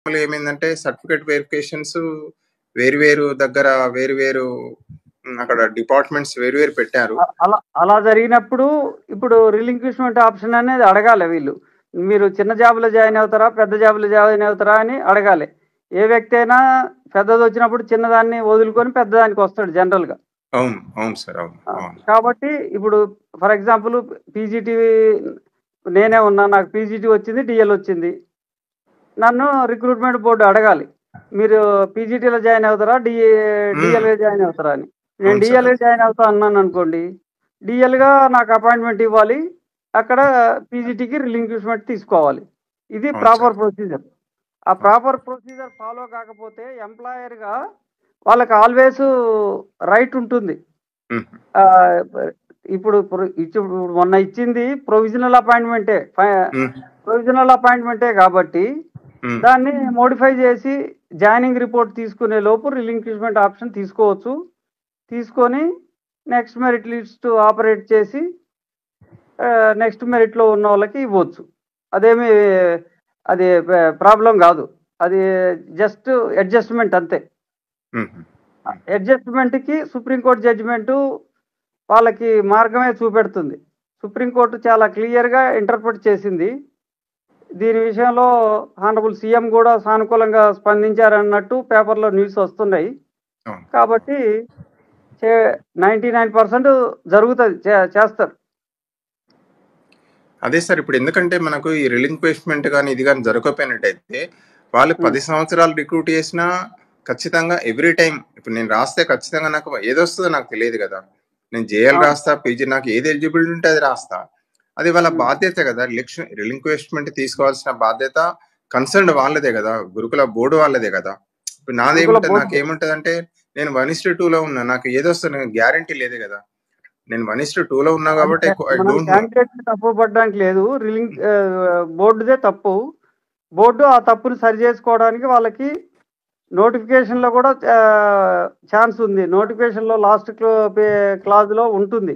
మామూలుగా ఏమైందంటే certificate verifications వేరు వేరు దగ్గర వేరు వేరు అక్కడ డిపార్ట్మెంట్స్ వేరు వేరు పెట్టారు. అలా అలా జరిగినప్పుడు ఇప్పుడు రిలింక్విష్మెంట్ ఆప్షన్ అనేది అడగాలి వీళ్ళు. మీరు చిన్న జాబ్లో జాయిన్ అవుతారా, పెద్ద జాబ్లో జాయిన్ అవుతారా అని అడగాలి. ఏ వ్యక్తి అయినా పెద్దది వచ్చినప్పుడు చిన్నదాన్ని వదులుకొని పెద్దదానికి వస్తాడు జనరల్గా. అవును అవును సార్, అవును అవును. కాబట్టి ఇప్పుడు ఫర్ ఎగ్జాంపుల్ పీజీటీ నేనే ఉన్నా, నాకు పీజీటీ వచ్చింది, డిఎల్ వచ్చింది. నన్ను రిక్రూట్మెంట్ బోర్డు అడగాలి, మీరు పీజీటీలో జాయిన్ అవుతారా, డిఎల్గా జాయిన్ అవుతారా అని. నేను అవును సార్. డిఎల్గా జాయిన్ అవుతా అన్నాను అనుకోండి, డిఎల్గా నాకు అపాయింట్మెంట్ ఇవ్వాలి, అక్కడ పీజీటీకి రిలింక్విష్మెంట్ తీసుకోవాలి. ఇది అవును ప్రాపర్ సార్. ప్రొసీజర్. ఆ ప్రాపర్ ప్రొసీజర్ ఫాలో కాకపోతే ఎంప్లాయర్గా వాళ్ళకి ఆల్వేస్ రైట్ ఉంటుంది. మ్మ్. ఆ, ఇప్పుడు మొన్న ఇచ్చింది ప్రొవిజనల్ అపాయింట్మెంటే, మ్మ్. ప్రొవిజనల్ అపాయింట్మెంటే కాబట్టి మ్మ్. దాన్ని మోడిఫై చేసి జాయినింగ్ రిపోర్ట్ తీసుకునే లోపు రిలింక్విష్మెంట్ ఆప్షన్ తీసుకోవచ్చు. తీసుకొని నెక్స్ట్ మెరిట్ లిస్ట్ ఆపరేట్ చేసి నెక్స్ట్ మెరిట్లో ఉన్న వాళ్ళకి ఇవ్వచ్చు. అదేమి అది ప్రాబ్లం కాదు, అది జస్ట్ అడ్జస్ట్మెంట్ అంతే. మ్మ్. అడ్జస్ట్మెంట్కి సుప్రీంకోర్టు జడ్జిమెంటు వాళ్ళకి మార్గమే చూపెడుతుంది. సుప్రీంకోర్టు చాలా క్లియర్గా ఇంటర్ప్రిట్ చేసింది. దీని విషయంలో హానరబుల్ సీఎం కూడా సానుకూలంగా స్పందించారన్నట్టు పేపర్లో న్యూస్ వస్తున్నాయి. అవును. కాబట్టి 99% జరుగుతుంది, చేస్తారు. అదే సార్, ఇప్పుడు ఎందుకంటే మనకు ఈ రిలింక్విష్మెంట్ కానీ ఇది కానీ జరగకపోయినట్టయితే వాళ్ళు 10 సంవత్సరాలు రిక్రూట్ చేసినా ఖచ్చితంగా ఎవ్రీ టైం ఇప్పుడు నేను రాస్తే ఖచ్చితంగా నాకు ఏదొస్తుందో నాకు తెలియదు కదా. నేను జేఎల్ రాస్తా, పీజీ, నాకు ఏది ఎలిజిబిలిటీ ఉంటే అది రాస్తా. అది వాళ్ళ బాధ్యత కదా. రిలింక్విష్మెంట్ తీసుకోవాల్సిన బాధ్యత కన్సర్న్ వాళ్ళదే కదా, గురుకుల బోర్డు వాళ్ళదే కదా. ఇప్పుడు నాదేముంటుంది, నాకేముంటది అంటే నేను 1:2లో ఉన్నా, నాకు ఏదొస్తుంది గ్యారంటీ లేదు కదా. నేను 1:2లో ఉన్నా కాబట్టి ఐ డోంట్ నో. క్యాండిడేట్ తప్పు పడడానికి లేదు, బోర్డుదే తప్పు. బోర్డు ఆ తప్పుని సరి చేసుకోవడానికి వాళ్ళకి నోటిఫికేషన్లో కూడా ఛాన్స్ ఉంది. నోటిఫికేషన్లో లాస్ట్ క్లాజ్లో ఉంటుంది,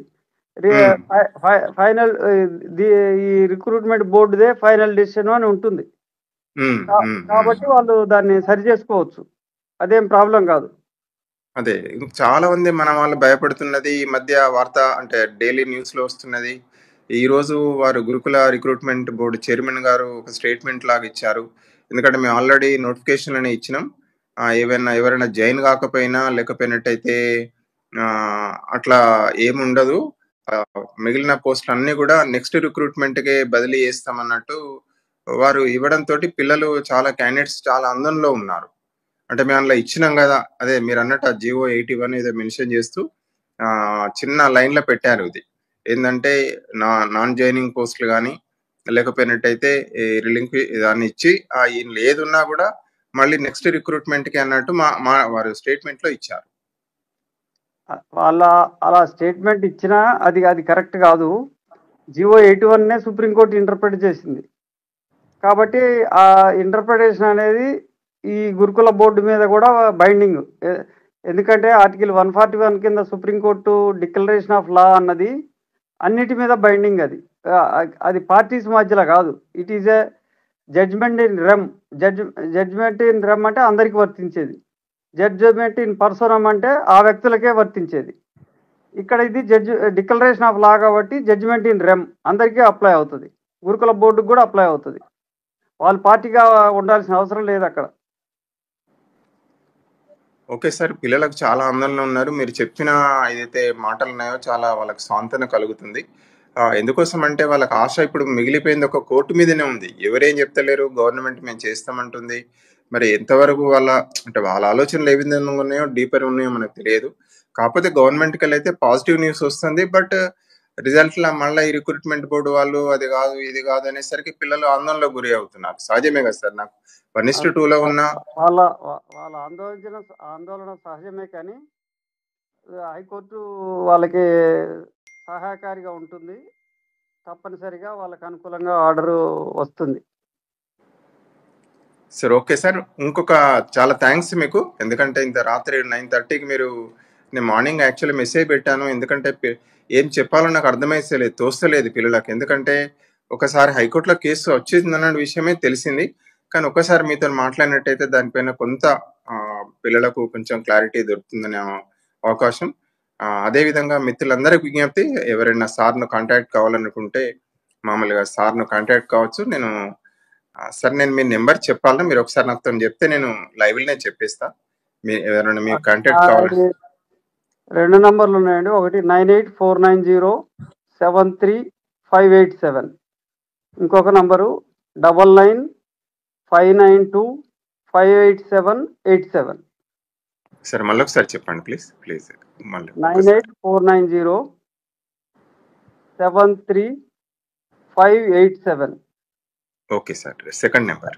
ఫైనల్ ఈ రిక్రూట్మెంట్ బోర్డుదే ఫైనల్ డిసిషన్ అని ఉంటుంది. కాబట్టి వాళ్ళు దాన్ని సరి చేసుకోవచ్చు, అదేం ప్రాబ్లం కాదు. అదే చాలా మంది మన వాళ్ళు భయపడుతున్నది ఈ మధ్య వార్త అంటే డైలీ న్యూస్ లో వస్తున్నది. ఈ రోజు వారు గురుకుల రిక్రూట్మెంట్ బోర్డు చైర్మన్ గారు ఒక స్టేట్మెంట్ లాగా ఇచ్చారు. ఎందుకంటే మేము ఆల్రెడీ నోటిఫికేషన్ అనే ఇచ్చినాం, ఎవరైనా జాయిన్ కాకపోయినా లేకపోయినట్టయితే అట్లా ఏముండదు, మిగిలిన పోస్టులు అన్ని కూడా నెక్స్ట్ రిక్రూట్మెంట్ కే బదిలీ చేస్తామన్నట్టు వారు ఇవ్వడంతో పిల్లలు చాలా క్యాండిడేట్స్ చాలా ఆందోళనలో ఉన్నారు. అంటే మేము అందులో ఇచ్చినాం కదా, అదే మీరు అన్నట్టు ఆ జియో 81 ఏదో మెన్షన్ చేస్తూ చిన్న లైన్లో పెట్టారు. ఇది ఏంటంటే నాన్ జాయినింగ్ పోస్టులు కానీ లేకపోయినట్టయితే దాన్ని ఇచ్చి ఏదున్నా కూడా మళ్ళీ నెక్స్ట్ రిక్రూట్మెంట్కి అన్నట్టు వారు స్టేట్మెంట్లో ఇచ్చారు. వాళ్ళ అలా స్టేట్మెంట్ ఇచ్చినా అది కరెక్ట్ కాదు. జియో 81నే సుప్రీంకోర్టు ఇంటర్ప్రిట్ చేసింది. కాబట్టి ఆ ఇంటర్ప్రిటేషన్ అనేది ఈ గురుకుల బోర్డు మీద కూడా బైండింగ్. ఎందుకంటే ఆర్టికల్ 141 కింద సుప్రీంకోర్టు డిక్లరేషన్ ఆఫ్ లా అన్నది అన్నిటి మీద బైండింగ్. అది పార్టీస్ మధ్యలో కాదు. It is a judgment in rem. Judgment in rem అంటే అందరికీ వర్తించేది. జడ్జ్మెంట్ ఇన్ పర్సనం అంటే ఆ వ్యక్తులకే వర్తించేది. ఇక్కడ ఇది డిక్లరేషన్ ఆఫ్ లా కాబట్టి జడ్జ్మెంట్ ఇన్ రెమ్ అందరికీ అప్లై అవుతుంది, గురుకుల బోర్డుకు కూడా అప్లై అవుతుంది. వాళ్ళు పార్టీగా ఉండాల్సిన అవసరం లేదు అక్కడ. ఓకే సార్, పిల్లలకు చాలా ఆందోళన ఉన్నారు. మీరు చెప్పిన ఏదైతే మాటలు ఉన్నాయో చాలా వాళ్ళకి సాంత్వన కలుగుతుంది. ఎందుకోసం అంటే వాళ్ళకి ఆశ ఇప్పుడు మిగిలిపోయింది ఒక కోర్టు మీదనే ఉంది. ఎవరేం చెప్తలేరు, గవర్నమెంట్ మేము చేస్తామంటుంది. మరి ఎంతవరకు వాళ్ళ ఆలోచనలు ఏ విధంగా ఉన్నాయో డీపర్ ఉన్నాయో మనకు తెలియదు. కాకపోతే గవర్నమెంట్కి వెళ్ళైతే పాజిటివ్ న్యూస్ వస్తుంది. బట్ రిజల్ట్లో మళ్ళీ ఈ రిక్రూట్మెంట్ బోర్డు వాళ్ళు అది కాదు ఇది కాదు అనేసరికి పిల్లలు ఆందోళనలో గురి అవుతున్నారు. సహజమే కదా సార్. నాకు 1:2లో ఉన్న వాళ్ళ ఆందోళన సహజమే, కానీ హైకోర్టు వాళ్ళకి సహాయకారిగా ఉంటుంది. తప్పనిసరిగా వాళ్ళకి అనుకూలంగా ఆర్డర్ వస్తుంది. సార్ ఓకే సార్, ఇంకొక చాలా థ్యాంక్స్ మీకు. ఎందుకంటే ఇంత రాత్రి 9:30కి నేను మార్నింగ్ యాక్చువల్లీ మెసేజ్ పెట్టాను. ఎందుకంటే ఏం చెప్పాలో నాకు తోస్తలేదు పిల్లలకు. ఎందుకంటే ఒకసారి హైకోర్టులో కేసు వచ్చిందన్న విషయమే తెలిసింది, కానీ ఒక్కసారి మీతోని మాట్లాడినట్టయితే దానిపైన కొంత పిల్లలకు కొంచెం క్లారిటీ దొరుకుతుందనే అవకాశం. అదే విధంగా మిత్రులందరికి విజ్ఞప్తి, ఎవరైనా సార్‌ను కాంటాక్ట్ కావాలనుకుంటే మామూలుగా సార్‌ను కాంటాక్ట్ కావచ్చు. సార్ నేను మీ నంబర్ చెప్పాలా? మీరొకసారి నాతోని చెప్తే నేను లైవ్‌లోనే చెప్పేస్తా. ఎవరైనా మీకు కాంటాక్ట్ కావాలంటే. నాది 2 నంబర్లున్నాయండి. ఒకటి 9849073587. ఇంకొక నంబరు 9959258787. సరే మళ్ళొకసారి చెప్పండి ప్లీజ్. మళ్ళీ ఒక్కసారి. 9849073587. Okay sir. Second number.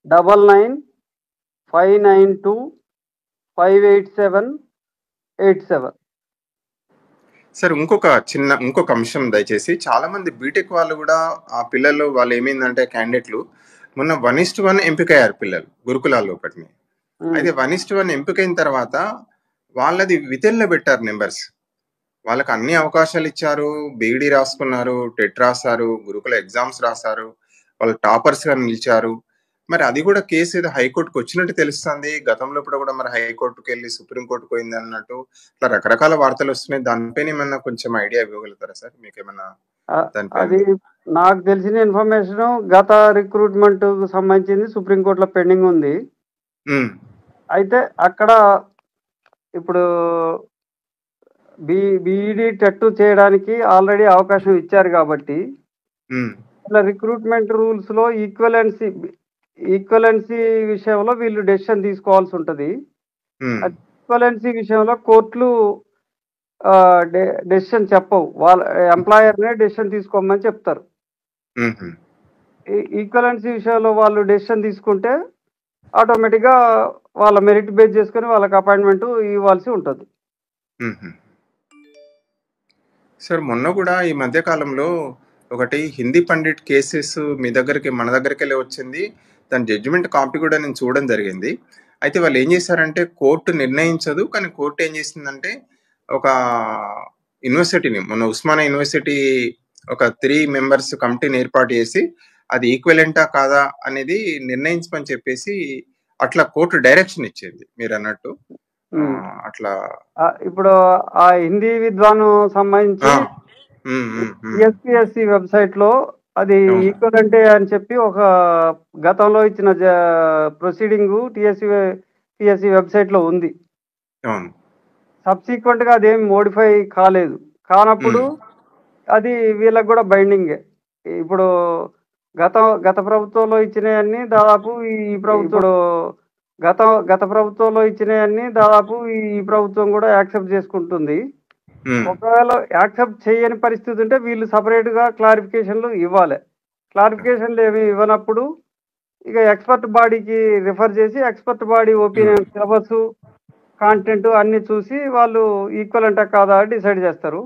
9959258787. Sir ఇంకొక అంశం దయచేసి. చాలామంది బీటెక్ వాళ్ళు గూడా ఆ పిల్లలు వాళ్ళేమైందంటే క్యాండిడేట్‌లు మొన్న 1:1 ఎంపికయ్యారు పిల్లలు గురుకులాల్లో ఒకటిని. అయితే 1:1 ఎంపికైన తర్వాత వాళ్ళది వితెన్‌లో పెట్టారు నంబర్స్. వాళ్ళకి అన్ని అవకాశాలిచ్చారు. బీఈడీ రాసుకున్నారు, టెట్ రాసారు, గురుకుల ఎగ్జామ్స్ రాసారు. వాళ్ళు టాపర్స్‌గా నిలిచారు. మరి అది గూడా కేస్ ఏదో హైకోర్ట్‌కొచ్చినట్టు తెలుస్తుంది. గతంలో కూడా మరి హైకోర్ట్‌కెళ్ళి సుప్రీం కోర్ట్‌కి పోయిందన్నట్టు ఇట్లా రకరకాల వార్తలొస్తున్నాయి. దానిపైన ఏమన్నా కొంచెం ఐడియా ఇవ్వగలుగుతారా సార్? మీకేమన్నా దానిపైన? అది నాకు తెలిసిన ఇన్ఫర్మేషను గత రిక్రూట్‌మెంట్‌కు సంబంధించింది సుప్రీం కోర్ట్‌లో పెండింగ్ ఉంది. హ్మ్. అయితే అక్కడ ఇప్పుడు బీఈడీ టెట్ చేయడానికి ఆల్రెడీ అవకాశం ఇచ్చారు కాబట్టి హ్మ్. ఇలా రిక్రూట్‌మెంట్ రూల్స్‌లో ఈక్వలెన్సీ విషయంలో వీళ్ళు డెసిషన్ తీసుకోవాల్సి ఉంటది. హ్మ్. ఈక్వలెన్సీ విషయంలో కోర్టులు డెసిషన్ చెప్పవు. వాళ్ళ ఎంప్లాయర్‌నే డెసిషన్ తీసుకోమని చెప్తారు. హుహు. ఈక్వలెన్సీ విషయంలో వాళ్ళు డెసిషన్ తీసుకుంటే ఆటోమేటిక్‌గా వాళ్ళ మెరిట్ బేస్ చేసుకొని వాళ్ళకి అపాయింట్‌మెంట్ ఇవ్వాల్సి ఉంటది. హుహు. సార్ మొన్న గూడా ఈ మధ్య కాలంలో ఒకటి హిందీ పండిట్ కేసెస్ మన దగ్గరికెళ్ళి వచ్చింది. దాని జడ్జిమెంట్ కాపీ గూడా నేను చూడడం జరిగింది. అయితే వాళ్ళేం జేశారంటే కోర్ట్ నిర్ణయించదు. కానీ కోర్ట్ ఏం జేసిందంటే ఒక యూనివర్సిటీని మొన్న ఉస్మానియా యూనివర్సిటీ ఒక 3 మెంబర్స్ కమిటీని ఏర్పాటు జేసి అది ఈక్వివలెంటా కాదా అనేది నిర్ణయించమని చెప్పేసి అట్లా కోర్ట్ డైరెక్షన్ ఇచ్చింది మీరన్నట్టు. అట్లా ఇప్పుడు ఆ హిందీ విద్వాను సంబంధించి హ్మ్. హ్మ్. హ్మ్. టీఎస్పీఎస్సీ వెబ్‌సైట్‌లో అది అవును. ఈక్వలెంటే అని చెప్పి ఒక గతంలో ఇచ్చిన ప్రొసీడింగు టీఎస్పీఎస్సీ వెబ్‌సైట్‌లో ఉంది. అవును. సబ్సిక్వెంట్‌గా అదేమి మోడిఫై కాలేదు. కానప్పుడు హ్మ్. అది వీళ్ళకి గూడా బైండింగే. ఇప్పుడు గత గత ప్రభుత్వంలో ఇచ్చినయన్నీ దాదాపు ఈ ప్రభుత్వం గత ప్రభుత్వంలో ఇచ్చినయన్నీ దాదాపు ఈ ప్రభుత్వం గూడా యాక్సెప్ట్ చేసుకుంటుంది. హ్మ్. ఒకవేళ యాక్సెప్ట్ చేయని పరిస్థితి ఉంటే వీళ్ళు సెపరేట్‌గా క్లారిఫికేషన్‌లు ఇవ్వాలి. క్లారిఫికేషన్‌లు ఏమి ఇవ్వనప్పుడు ఇక ఎక్స్‌పర్ట్ బాడీకి రిఫర్ చేసి expert body opinion syllabus, content అన్నీ చూసి వాళ్ళు ఈక్వలెంటా కాదా డిసైడ్ చేస్తారు.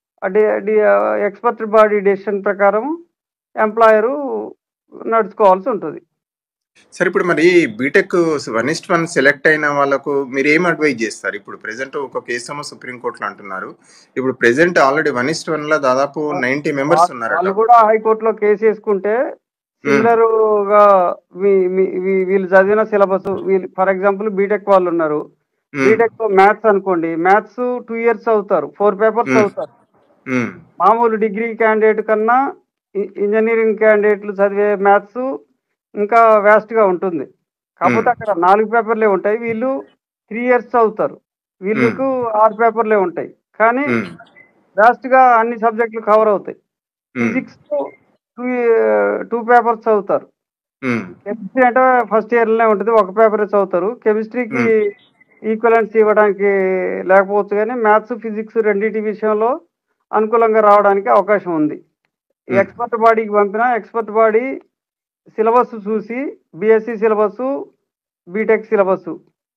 ఎక్స్‌పర్ట్ బాడీ డెసిషన్ ప్రకారం ఎంప్లాయరు నడుచుకోవాల్సి ఉంటది. సరే ఇప్పుడు మరి బీటెక్ 1:1 సెలెక్ట్ అయిన వాళ్ళకు మీరేం అడ్వైజ్ జేస్తారు? ఇప్పుడు ప్రెజెంట్ ఒక కేసేమో సుప్రీం కోర్ట్‌లో అంటున్నారు. ఇప్పుడు ప్రెజెంట్ ఆల్రెడీ 1:1లో దాదాపు 90 మెంబర్స్ ఉన్నారట. వాళ్ళు కూడా హైకోర్టులో కేసేసుకుంటే సిమిలర్‌గా వీళ్ళు చదివిన సిలబస్ ఫర్ ఎగ్జాంపుల్ బీటెక్ వాళ్ళున్నారు. బీటెక్‌లో మ్యాథ్స్ అనుకోండి. మ్యాథ్స్ 2 ఇయర్స్ చదువుతారు. 4 పేపర్స్ చదువుతారు. మామూలు డిగ్రీ క్యాండిడేట్ కన్నా ఇంజినీరింగ్ క్యాండిడేట్లు చదివే మ్యాథ్స్ ఇంకా వాస్ట్‌గా ఉంటుంది. కాకపోతే అక్కడ 4 పేపర్‌లే ఉంటాయి. వీళ్ళు 3 ఇయర్స్ చదువుతారు. వీళ్ళకు 6 పేపర్‌లే ఉంటాయి. కానీ వాస్ట్‌గా అన్ని సబ్జెక్టులు కవర్ అవుతాయి. ఫిజిక్స్‌లో 2 పేపర్స్ చదువుతారు. కెమిస్ట్రీ అంటే ఫస్ట్ ఇయర్‌లోనే ఉంటది. ఒక పేపరే చదువుతారు. కెమిస్ట్రీకి ఈక్వలెన్స్ ఇవ్వడానికి లేకపోవచ్చు గానీ మ్యాథ్స్, ఫిజిక్స్ రెండిటి విషయంలో అనుకూలంగా రావడానికి అవకాశం ఉంది. ఎక్స్‌పర్ట్ బాడీకి పంపిన ఎక్స్‌పర్ట్ బాడీ సిలబస్ చూసి బీఎస్సీ సిలబస్సు, బీటెక్ సిలబస్సు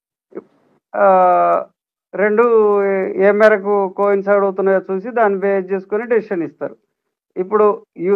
2 ఏ మేరకు కోయిన్సైడ్ అవుతున్నాయో చూసి దాన్ని బేస్ చేసుకొని డెసిషన్ ఇస్తారు. ఇప్పుడు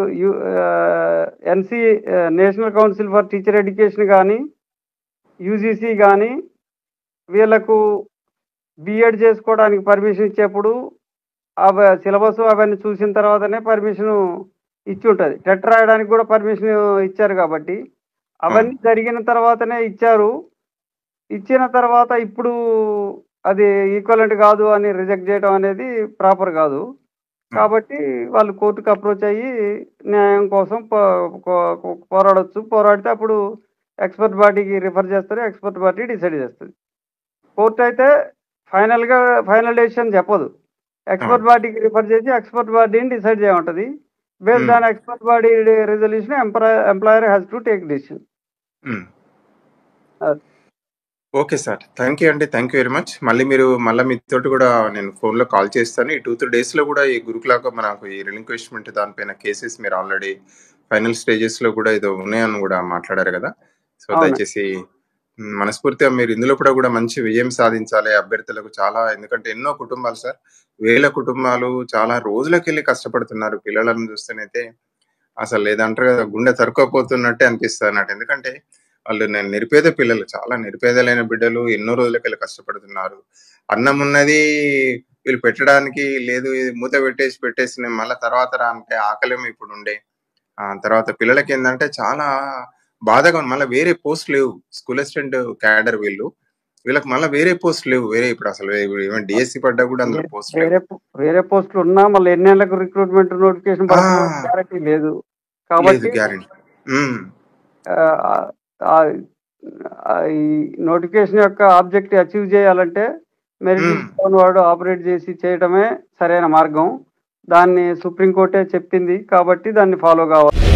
National Council for Teacher Education గానీ, యూజీసీ గానీ వీళ్ళకు బీఎడ్ చేసుకోవడానికి పర్మిషన్ ఇచ్చేప్పుడు సిలబస్ అవన్నీ చూసిన తర్వాతనే పర్మిషన్ ఇచ్చి ఉంటది. టెట్ రాయడానికి కూడా పర్మిషన్ ఇచ్చారు కాబట్టి అవన్నీ జరిగిన తర్వాతనే ఇచ్చారు. ఇచ్చిన తర్వాత ఇప్పుడు అది ఈక్వలెంట్ కాదు అని రిజెక్ట్ చేయడం అనేది ప్రాపర్ కాదు. కాబట్టి వాళ్ళు కోర్టుకి అప్రోచ్ అయ్యి న్యాయం కోసం పోరాడొచ్చు. పోరాడితే అప్పుడు ఎక్స్‌పర్ట్ బాడీకి రిఫర్ చేస్తారు. ఎక్స్‌పర్ట్ బాడీ డిసైడ్ చేస్తది. కోర్ట్ అయితే ఫైనల్ డెసిషన్ చెప్పదు. ఎక్స్‌పర్ట్ బాడీకి రిఫర్ చేసి ఎక్స్‌పర్ట్ బాడీని డిసైడ్ చేయమంటది. Based on expert body resolution employer has to take decision. Okay sir. Thank you అండి. Thank you very much. మళ్ళీ మీతోటి కూడా నేను ఫోన్‌లో కాల్ చేస్తాను. ఈ 2, 3 డేస్‌లో కూడా ఈ గురుకులాగా మనకు ఈ రిలింక్విష్‌మెంట్ దానిపైన కేసెస్ మీరు ఆల్రెడీ ఫైనల్ స్టేజెస్‌లో కూడా ఏదో ఉన్నాయని కూడా మాట్లాడారు కదా! సో, అవునండి. దయచేసి మనస్ఫూర్తిగా మీరు ఇందులో కూడా మంచి విజయం సాధించాలి అభ్యర్థులకు. ఎందుకంటే ఎన్నో కుటుంబాలు సార్, వేల కుటుంబాలు చాలా రోజులకెళ్ళి కష్టపడుతున్నారు. పిల్లలను చూస్తేనైతే అసలు ఏదంటారు కదా, గుండె తరుక్కుపోతున్నట్టే అనిపిస్తదన్నట్టు. ఎందుకంటే వాళ్ళు నిరుపేద పిల్లలు, చాలా నిరుపేదలైన బిడ్డలు ఎన్నో రోజులకెళ్ళి కష్టపడుతున్నారు. అన్నం ఉన్నది వీళ్ళు పెట్టడానికి లేదు, ఇది మూత పెట్టేసి నేను మళ్ళా తర్వాత రా అంటే ఆకలేమో ఇప్పుడుండే. తర్వాత పిల్లలకేందంటే చాలా బాధగా ఉంది. మళ్ళా వేరే పోస్ట్ లేవు. స్కూల్ అసిస్టెంట్ క్యాడర్ వీళ్ళు. వీళ్ళకి మళ్ళా వేరే పోస్ట్ లేవు. ఇప్పుడు అసలు ఈవెన్ డీఎస్సీ పడ్డా కూడా అందులో పోస్ట్ లేవు. వేరే పోస్టులు ఉన్నా మళ్ళీ ఎన్నేళ్లకు రిక్రూట్మెంట్ నోటిఫికేషన్ పడుతుందో గ్యారెంటీ లేదు. కాబట్టి గ్యారెంటీ. ఈ నోటిఫికేషన్ యొక్క ఆబ్జెక్టివ్ అచీవ్ చేయాలంటే మెరిట్ లిస్ట్ వాడు ఆపరేట్ చేసి చేయడమే సరైన మార్గం. దాన్ని సుప్రీంకోర్టే చెప్పింది కాబట్టి దాన్ని ఫాలో కావాలి.